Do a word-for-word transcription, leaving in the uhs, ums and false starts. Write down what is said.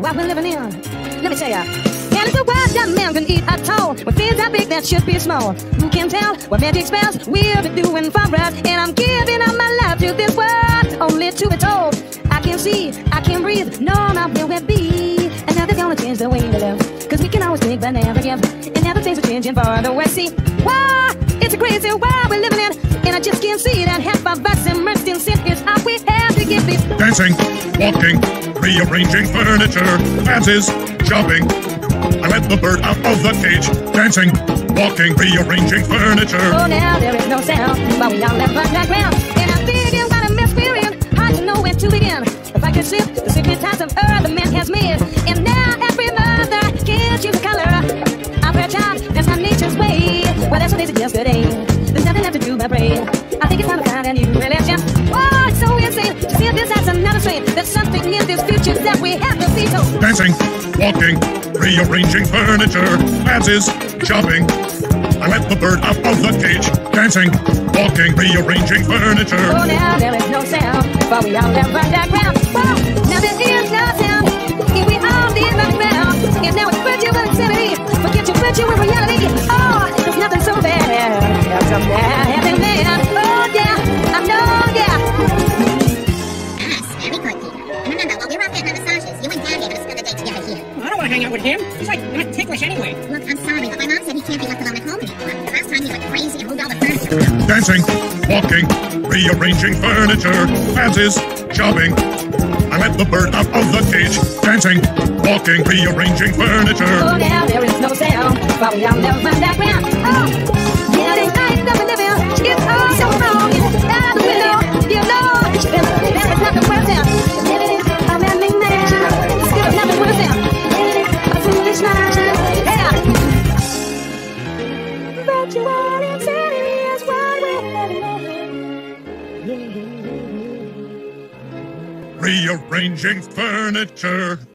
what we're living in. Let me tell ya. And it's a world that man can eat at all. When things are big, that should be small. Who can tell what magic spells we'll be doing for us? And I'm giving up my life to this world, only to be told. I can see, I can breathe, no, not where we'll be. And nothing's gonna change the way we live. Cause we can always think but never give. And never things are changing for the worse. See, wow, it's a crazy world we're living in. And I just can't see that half of us immersed in sin is all we have to give this. Dancing, walking, rearranging furniture, dances, shopping. I let the bird out of the cage. Dancing, walking, rearranging furniture. Oh, now there is no sound, but we all left on that ground. And I'm thinking what a mess we're in. Hard to know where to begin. If I could sip the secret times of earth the man has made. And now every mother can't choose a color of her child. That's not nature's way. Well, that's what they said yesterday. There's nothing left to do but pray. I think it's time to find a new religion. Oh, it's so insane to see this as another strain. There's something in this future that we have to see. So dancing, walking, rearranging furniture, dances, shopping. I let the bird out of the cage. Dancing, walking, rearranging furniture. Oh, now there is no sound, but we all live underground. Whoa, now there is no sound, if we all live underground. And now it's virtual insanity. Forget your virtual reality. Oh, there's nothing so bad. There's some bad happening there. Oh, yeah, I know, yeah. Yes, very good, Peter. And remember, while we were out getting our massages, you and Daddy are going to spend the day together here. Well, I don't want to hang out with him. He's like not ticklish anyway. Look, I'm sorry, but my mom said he can't be left alone at home anymore. The last time he went crazy and moved all the furniture around. Dancing, walking, rearranging furniture, dances, shopping. I let the bird out of the cage. Dancing, walking, rearranging furniture. Oh, now there is no sound, but we all live underground. Oh, yeah, this night that we live in, it's all so wrong. It's out the window, you know. There is nothing worse than living in a man-made mansion. Still nothing worse than living in a foolish mansion. Yeah. Virtual insanity is what we're living in. Rearranging furniture.